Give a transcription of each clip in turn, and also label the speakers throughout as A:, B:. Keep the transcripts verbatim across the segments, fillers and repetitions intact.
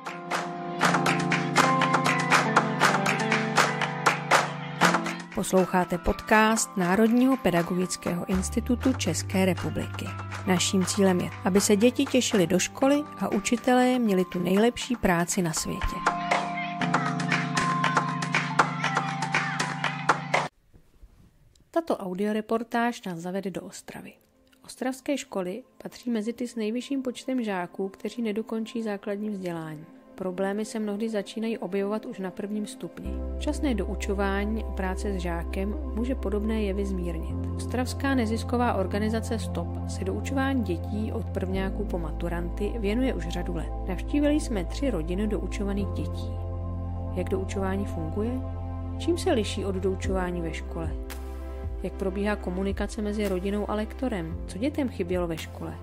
A: Posloucháte podcast Národního pedagogického institutu České republiky. Naším cílem je, aby se děti těšily do školy a učitelé měli tu nejlepší práci na světě. Tato audioreportáž nás zavede do Ostravy. Ostravské školy patří mezi ty s nejvyšším počtem žáků, kteří nedokončí základní vzdělání. Problémy se mnohdy začínají objevovat už na prvním stupni. Včasné doučování a práce s žákem může podobné jevy zmírnit. Ostravská nezisková organizace STOP se doučování dětí od prvňáků po maturanty věnuje už řadu let. Navštívili jsme tři rodiny doučovaných dětí. Jak doučování funguje? Čím se liší od doučování ve škole? Jak probíhá komunikace mezi rodinou a lektorem? Co dětem chybělo ve škole?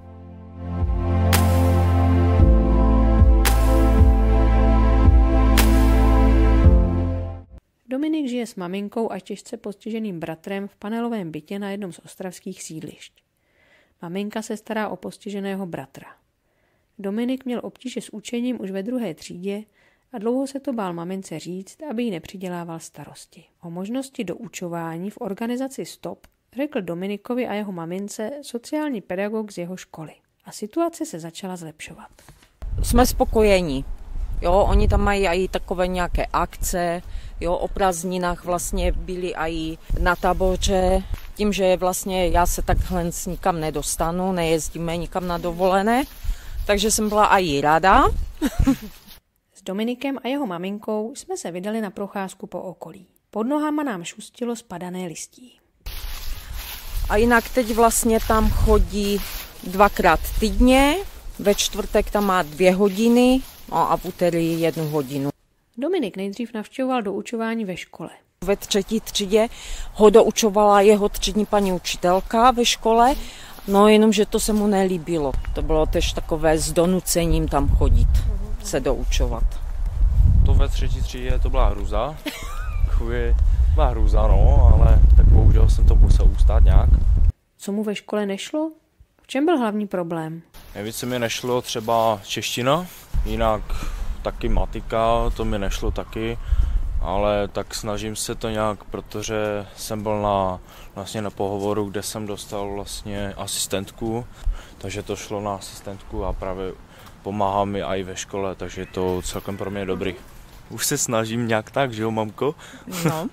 A: Dominik žije s maminkou a těžce postiženým bratrem v panelovém bytě na jednom z ostravských sídlišť. Maminka se stará o postiženého bratra. Dominik měl obtíže s učením už ve druhé třídě a dlouho se to bál mamince říct, aby jí nepřidělával starosti. O možnosti doučování v organizaci STOP řekl Dominikovi a jeho mamince sociální pedagog z jeho školy. A situace se začala zlepšovat.
B: Jsme spokojení. Jo, oni tam mají i takové nějaké akce, jo, o prázdninách vlastně byli i na táboře. Tím, že vlastně já se takhle nikam nedostanu, nejezdíme nikam na dovolené, takže jsem byla i ráda.
A: S Dominikem a jeho maminkou jsme se vydali na procházku po okolí. Pod nohama nám šustilo spadané listí.
B: A jinak teď vlastně tam chodí dvakrát týdně, ve čtvrtek tam má dvě hodiny, no a v úterý jednu hodinu.
A: Dominik nejdřív navštěvoval doučování ve škole.
B: Ve třetí třídě ho doučovala jeho třídní paní učitelka ve škole, no jenomže to se mu nelíbilo. To bylo tež takové s donucením tam chodit, se doučovat.
C: To ve třetí třídě to byla hrůza. Chvíli byla hrůza, no, ale tak bohužel jsem to musel ustát nějak.
A: Co mu ve škole nešlo? V čem byl hlavní problém?
C: Nejvíce mi nešlo třeba čeština, jinak taky matika, to mi nešlo taky, ale tak snažím se to nějak, protože jsem byl na, vlastně na pohovoru, kde jsem dostal vlastně asistentku, takže to šlo na asistentku a právě pomáhá mi i ve škole, takže je to celkem pro mě dobrý. Už se snažím nějak tak, že jo, mamko?
B: No.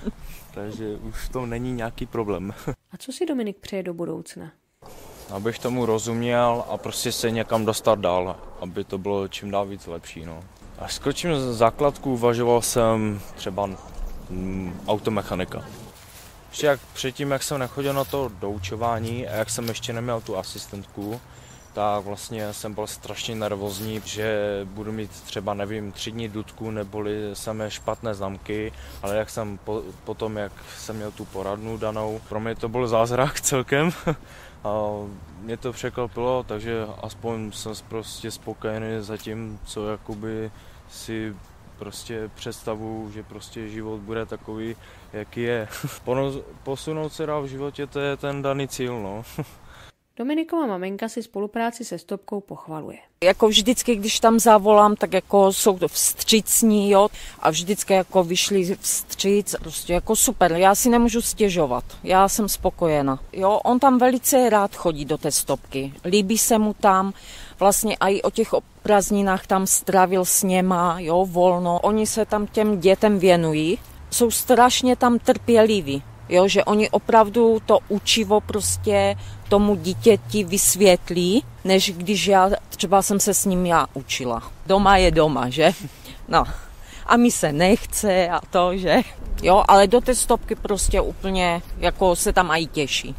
C: Takže už to není nějaký problém.
A: A co si Dominik přeje do budoucna?
C: Abych tomu rozuměl a prostě se někam dostat dál, aby to bylo čím dál víc lepší. No. Až skočím z základku, uvažoval jsem třeba mm, automechanika. Ještě jak předtím, jak jsem nechodil na to doučování a jak jsem ještě neměl tu asistentku, tak vlastně jsem byl strašně nervózní, že budu mít třeba, nevím, třídní dudku neboli samé špatné známky, ale jak jsem po, potom, jak jsem měl tu poradnu danou, pro mě to byl zázrak celkem. A mě to překvapilo, takže aspoň jsem prostě spokojený za tím, co jakoby si prostě představu, že prostě život bude takový, jaký je. Posunout se dál v životě, to je ten daný cíl, no.
A: Dominikova maminka si spolupráci se Stopkou pochvaluje.
B: Jako vždycky, když tam zavolám, tak jako jsou to vstřícní, jo, a vždycky jako vyšli vstříc, prostě jako super, já si nemůžu stěžovat, já jsem spokojena. Jo, on tam velice rád chodí do té Stopky, líbí se mu tam, vlastně i o těch prázdninách tam strávil s něma, jo, volno, oni se tam těm dětem věnují, jsou strašně tam trpěliví. Jo, že oni opravdu to učivo prostě tomu dítěti vysvětlí, než když já třeba jsem se s ním já učila. Doma je doma, že? No. A mi se nechce a to, že? Jo, ale do té Stopky prostě úplně jako se tam aj těší.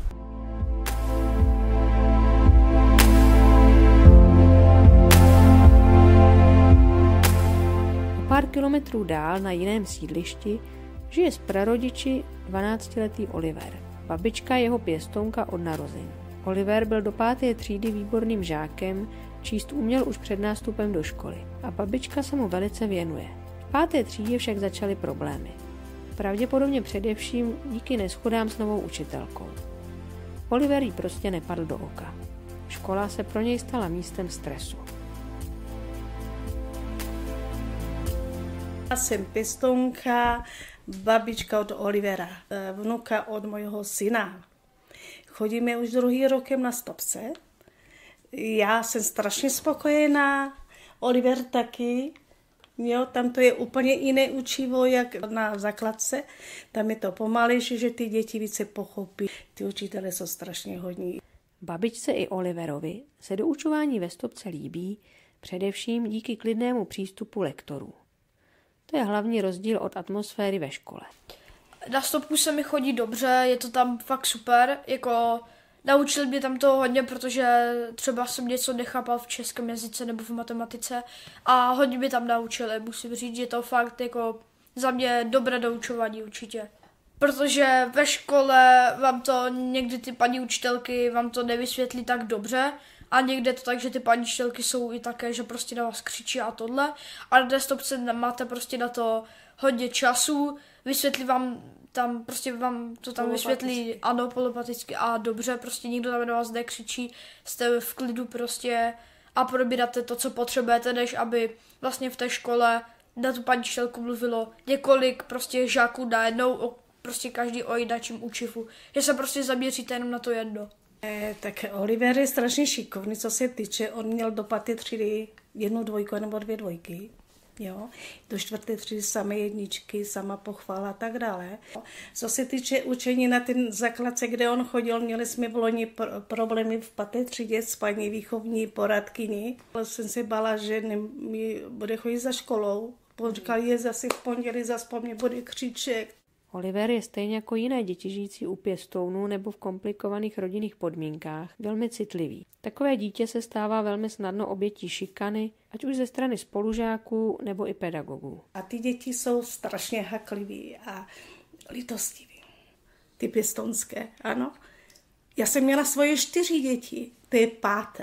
A: O pár kilometrů dál na jiném sídlišti žije s prarodiči dvanáctiletý Oliver. Babička je jeho pěstounka od narození. Oliver byl do páté třídy výborným žákem, číst uměl už před nástupem do školy a babička se mu velice věnuje. V páté třídě však začaly problémy. Pravděpodobně především díky neshodám s novou učitelkou. Oliver jí prostě nepadl do oka. Škola se pro něj stala místem stresu.
D: Já jsem pěstounka, babička od Olivera, vnuka od mojho syna. Chodíme už druhý rokem na stopce. Já jsem strašně spokojená, Oliver taky. Jo, tam to je úplně jiné učivo, jak na základce. Tam je to pomalejší, že ty děti více pochopí. Ty učitelé jsou strašně hodní.
A: Babičce i Oliverovi se doučování ve stopce líbí, především díky klidnému přístupu lektorů. To je hlavní rozdíl od atmosféry ve škole.
E: Na stopku se mi chodí dobře, je to tam fakt super, jako naučili mě tam to hodně, protože třeba jsem něco nechápal v českém jazyce nebo v matematice a hodně mě tam naučili, musím říct, že to fakt jako za mě dobré doučování určitě. Protože ve škole vám to někdy ty paní učitelky vám to nevysvětlí tak dobře a někde to tak, že ty paní učitelky jsou i také, že prostě na vás křičí a tohle. A na stopce máte prostě na to hodně času, vysvětlí vám tam, prostě vám to tam vysvětlí, ano, polopaticky a dobře, prostě nikdo tam na vás nekřičí, jste v klidu prostě a probíráte to, co potřebujete, než aby vlastně v té škole na tu paní učitelku mluvilo několik prostě žáků najednou, prostě každý o jináčím učivu, že se prostě zaměříte jenom na to jedno.
D: Eh, tak Oliver je strašně šikovný, co se týče, on měl do páté třídy jednu dvojku nebo dvě dvojky, jo, do čtvrté třídy samé jedničky, sama pochvala a tak dále. Co se týče učení na ten základce, kde on chodil, měli jsme v loni pr- problémy v páté třídě s paní výchovní poradkyní. Jsem se bála, že ne, mi bude chodit za školou, on říkal, je zase v pondělí, zase po mně bude křičet.
A: Oliver je stejně jako jiné děti žijící u pěstounů nebo v komplikovaných rodinných podmínkách velmi citlivý. Takové dítě se stává velmi snadno obětí šikany, ať už ze strany spolužáků nebo i pedagogů.
D: A ty děti jsou strašně hakliví a litostiví. Ty pěstounské, ano. Já jsem měla svoje čtyři děti, to je páté.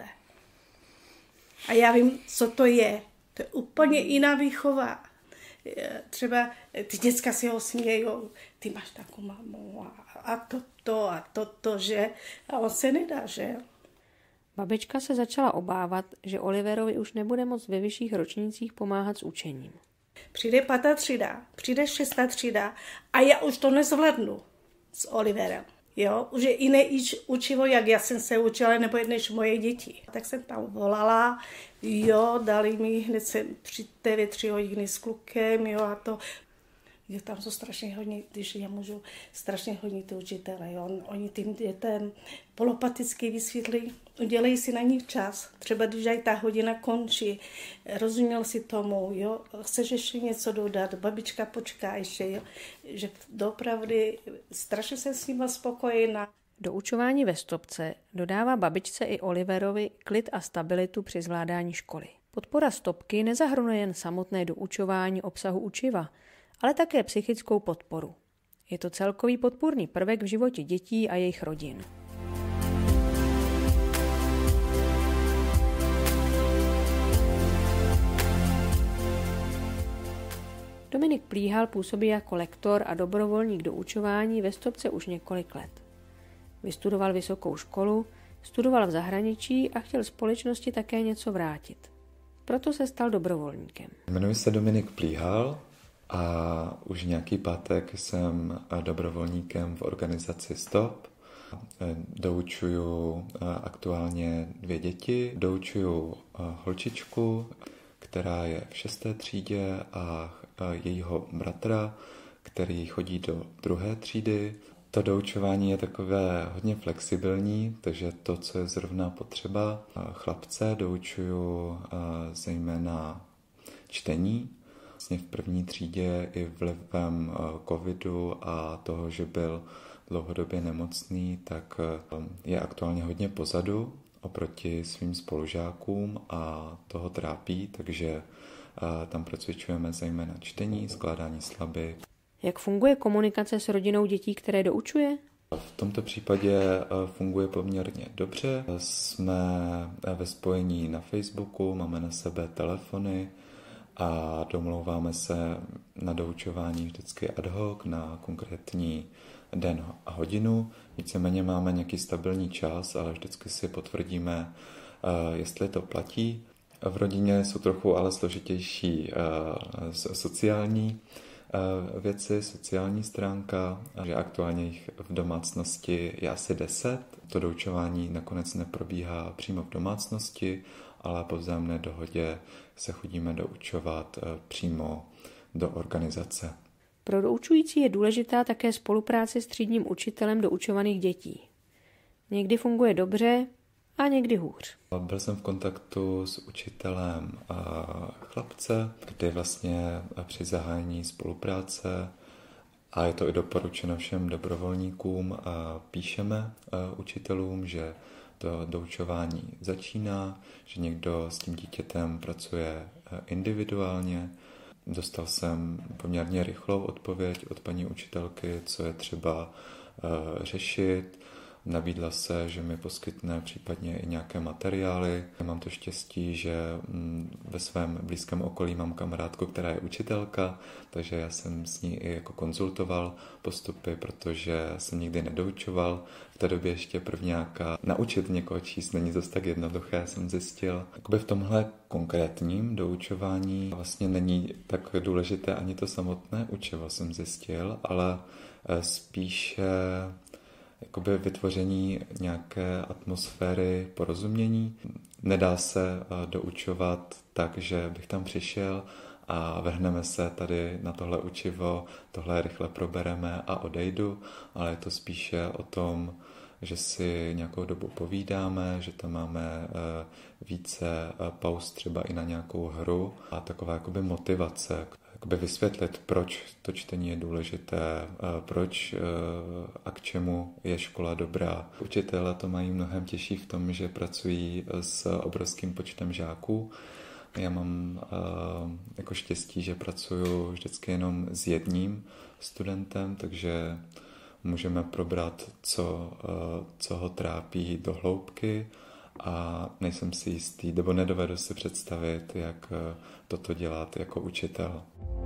D: A já vím, co to je. To je úplně jiná výchova. Třeba ty děcka si ho smějou, ty máš takovou mamu a, a toto a toto, že? A on se nedá, že?
A: Babička se začala obávat, že Oliverovi už nebude moc ve vyšších ročnících pomáhat s učením.
D: Přijde pátá třída, přijde šestá třída a já už to nezvládnu s Oliverem. Jo, už je jiné učivo, jak já jsem se učila, nebo než moje děti. Tak jsem tam volala, jo, dali mi hned jsem přijďte ve tři hodiny s klukem, jo, a to. Jo, tam jsou strašně hodně, když já můžu, strašně hodně ty učitele, jo. Oni tím dětem polopaticky vysvětlí, udělají si na ní čas. Třeba když aj ta hodina končí, rozuměl si tomu, jo, chceš ještě něco dodat, babička počká ještě, jo, že doopravdy strašně jsem s nima spokojená.
A: Doučování ve stopce dodává babičce i Oliverovi klid a stabilitu při zvládání školy. Podpora stopky nezahrnuje jen samotné doučování obsahu učiva, ale také psychickou podporu. Je to celkový podpůrný prvek v životě dětí a jejich rodin. Dominik Plíhal působí jako lektor a dobrovolník doučování ve stopce už několik let. Vystudoval vysokou školu, studoval v zahraničí a chtěl společnosti také něco vrátit. Proto se stal dobrovolníkem.
F: Jmenuji se Dominik Plíhal a už nějaký pátek jsem dobrovolníkem v organizaci Stop. Doučuju aktuálně dvě děti. Doučuju holčičku, která je v šesté třídě, a jejího bratra, který chodí do druhé třídy. To doučování je takové hodně flexibilní, takže to, co je zrovna potřeba. Chlapce doučuju zejména čtení. Vlastně v první třídě i vlivem covidu a toho, že byl dlouhodobě nemocný, tak je aktuálně hodně pozadu oproti svým spolužákům a toho trápí, takže tam procvičujeme zejména čtení, skládání slaby.
A: Jak funguje komunikace s rodinou dětí, které doučuje?
F: V tomto případě funguje poměrně dobře. Jsme ve spojení na Facebooku, máme na sebe telefony a domlouváme se na doučování vždycky ad hoc na konkrétní den a hodinu. Víceméně máme nějaký stabilní čas, ale vždycky si potvrdíme, jestli to platí. V rodině jsou trochu ale složitější sociální věci, sociální stránka, že aktuálně jich v domácnosti je asi deset. To doučování nakonec neprobíhá přímo v domácnosti, ale po vzájemné dohodě se chodíme doučovat přímo do organizace.
A: Pro doučující je důležitá také spolupráce s třídním učitelem doučovaných dětí. Někdy funguje dobře a někdy hůř.
F: Byl jsem v kontaktu s učitelem chlapce, kdy vlastně při zahájení spolupráce, a je to i doporučeno všem dobrovolníkům, píšeme učitelům, že to doučování začíná, že někdo s tím dítětem pracuje individuálně. Dostal jsem poměrně rychlou odpověď od paní učitelky, co je třeba řešit. Nabídla se, že mi poskytne případně i nějaké materiály. Mám to štěstí, že ve svém blízkém okolí mám kamarádku, která je učitelka, takže já jsem s ní i jako konzultoval postupy, protože jsem nikdy nedoučoval. V té době ještě prvňáka. Naučit někoho číst není zase tak jednoduché, jsem zjistil. Jakoby v tomhle konkrétním doučování vlastně není tak důležité ani to samotné učivo, jsem zjistil, ale spíše jakoby vytvoření nějaké atmosféry porozumění. Nedá se doučovat tak, že bych tam přišel a vrhneme se tady na tohle učivo, tohle rychle probereme a odejdu, ale je to spíše o tom, že si nějakou dobu povídáme, že tam máme více pauz třeba i na nějakou hru a taková jakoby motivace, jakoby vysvětlit, proč to čtení je důležité, proč a k čemu je škola dobrá. Učitelé to mají mnohem těžší v tom, že pracují s obrovským počtem žáků. Já mám jako štěstí, že pracuju vždycky jenom s jedním studentem, takže můžeme probrat, co, co ho trápí do hloubky a nejsem si jistý, nebo nedovedu si představit, jak toto dělat jako učitel.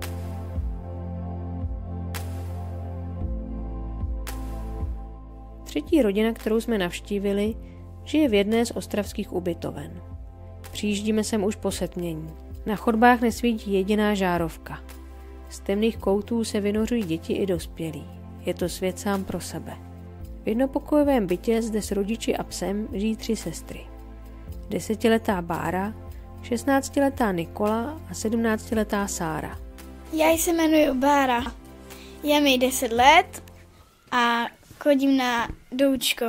A: Třetí rodina, kterou jsme navštívili, žije v jedné z ostravských ubytoven. Přijíždíme sem už po setmění. Na chodbách nesvítí jediná žárovka. Z temných koutů se vynořují děti i dospělí. Je to svět sám pro sebe. V jednopokojovém bytě zde s rodiči a psem žijí tři sestry. Desetiletá Bára, šestnáctiletá Nikola a sedmnáctiletá Sára.
G: Já se jmenuji Bára. Je mi deset let a chodím na doučko.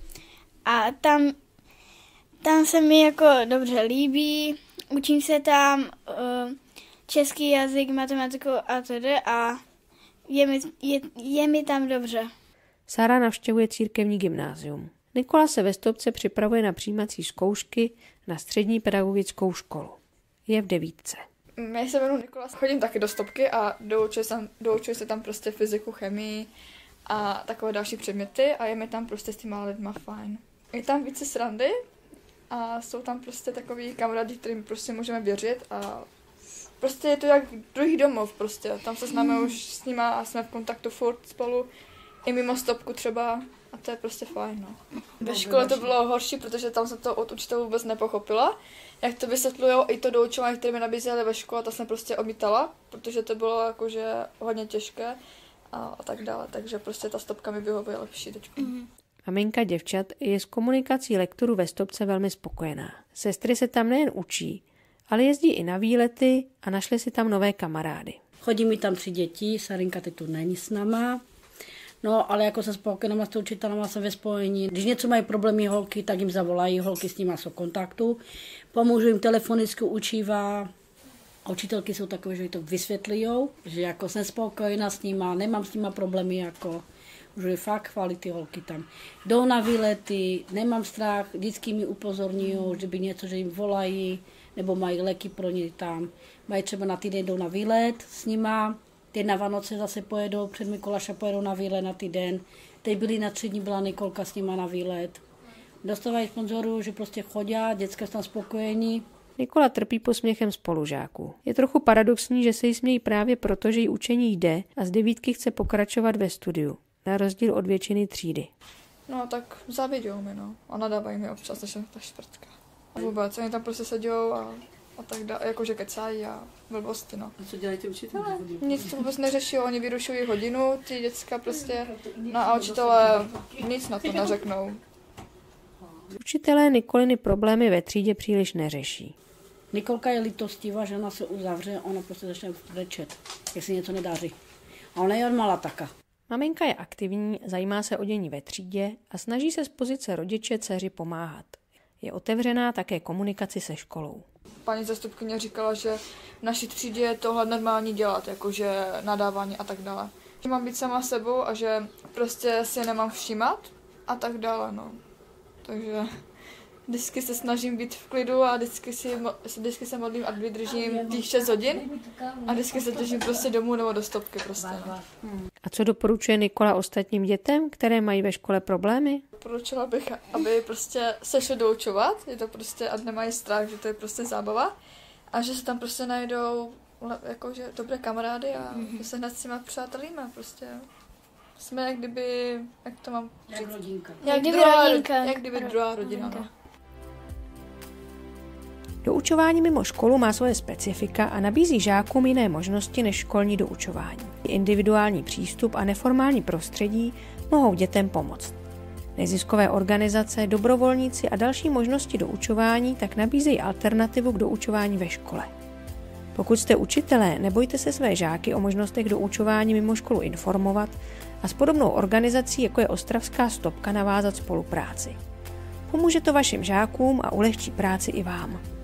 G: A tam, tam se mi jako dobře líbí. Učím se tam uh, český jazyk, matematiku a tedy a je mi, je, je mi tam dobře.
A: Sára navštěvuje církevní gymnázium. Nikola se ve Stopce připravuje na přijímací zkoušky na střední pedagogickou školu. Je v devítce.
H: Já se jmenuji Nikola, chodím taky do Stopky a doučuji se, doučuji se tam prostě fyziku, chemii a takové další předměty a je mi tam prostě s těma lidma fajn. Je tam více srandy a jsou tam prostě takový kamarádi, kterým prostě můžeme věřit a prostě je to jak druhý domov prostě. Tam se známe mm. už s nima a jsme v kontaktu furt spolu i mimo Stopku třeba a to je prostě fajn, no. Ve škole to bylo horší, protože tam jsem to od učitelů vůbec nepochopila. Jak to vysvětlujou i to doučování, které mi nabízeli ve škole, to jsem prostě odmítala, protože to bylo jakože hodně těžké a, a tak dále, takže prostě ta Stopka mi vyhovuje lepší teďko. Mm.
A: Maminka děvčat je s komunikací lektorů ve Stopce velmi spokojená. Sestry se tam nejen učí, ale jezdí i na výlety a našly si tam nové kamarády.
I: Chodí mi tam tři děti, Sarinka teď tu není s náma. No, ale jako se spokojenama s tou učitelama jsem ve spojení. Když něco mají problémy holky, tak jim zavolají, holky s nimi jsou v kontaktu. Pomůžu jim telefonicky učívá. A učitelky jsou takové, že to vysvětlujou, že jako jsem spokojená s nima, nemám s nima problémy, jako už je fakt chválit ty holky tam. Jdou na výlety, nemám strach, vždycky mi upozorňují, že by něco, že jim volají, nebo mají léky pro ně tam. Mají třeba na týden, jdou na výlet s nima, teď na Vánoce zase pojedou, před Mikuláša pojedou na výlet na týden. Teď byli na tři dní, byla Nikolka s nima na výlet. Dostávají sponzorů, že prostě chodí, děcka jsou tam spokojení.
A: Nikola trpí posměchem spolužáků. Je trochu paradoxní, že se jí smějí právě proto, že jí učení jde a z devítky chce pokračovat ve studiu, na rozdíl od většiny třídy.
H: No tak závidějí mi, no. A nadávají mi občas, že jsem ta čtvrtka. Vůbec, oni tam prostě sedějou a a tak dále, jakože kecají a blbosti, no.
I: A co dělají ty učitelé?
H: Nic to vůbec neřeší, oni vyrušují hodinu, ty děcka prostě, no a učitelé nic na to neřeknou.
A: Učitelé Nikoliny problémy ve třídě příliš neřeší.
I: Nikolka je litostivá, že ona se uzavře, ona prostě začne brečet, jestli něco nedaří. A ona je odmala taka.
A: Maminka je aktivní, zajímá se o dění ve třídě a snaží se z pozice rodiče dceři pomáhat. Je otevřená také komunikaci se školou.
H: Paní zastupkyně říkala, že v naší třídě je tohle normální dělat, jakože nadávání a tak dále. Že mám být sama sebou a že prostě si nemám všímat a tak dále, no. Takže vždycky se snažím být v klidu a vždycky, si, vždycky se modlím a vydržím těch šest hodin a vždycky se držím prostě domů nebo do stopky prostě. No.
A: A co doporučuje Nikola ostatním dětem, které mají ve škole problémy?
H: Doporučila bych, aby prostě se šli doučovat, je to prostě, a nemají strach, že to je prostě zábava a že se tam prostě najdou jakože dobré kamarády a mm-hmm. že se hned s těma přátelíme prostě. Jsme jak kdyby, jak to mám říct?
G: Jak rodinka.
H: Jak,
G: Jak kdyby
H: druhá,
G: rodinka.
H: Jak kdyby druhá rodina, no.
A: Doučování mimo školu má svoje specifika a nabízí žákům jiné možnosti než školní doučování. Individuální přístup a neformální prostředí mohou dětem pomoct. Neziskové organizace, dobrovolníci a další možnosti doučování tak nabízejí alternativu k doučování ve škole. Pokud jste učitelé, nebojte se své žáky o možnostech doučování mimo školu informovat a s podobnou organizací, jako je Ostravská stopka, navázat spolupráci. Pomůže to vašim žákům a ulehčí práci i vám.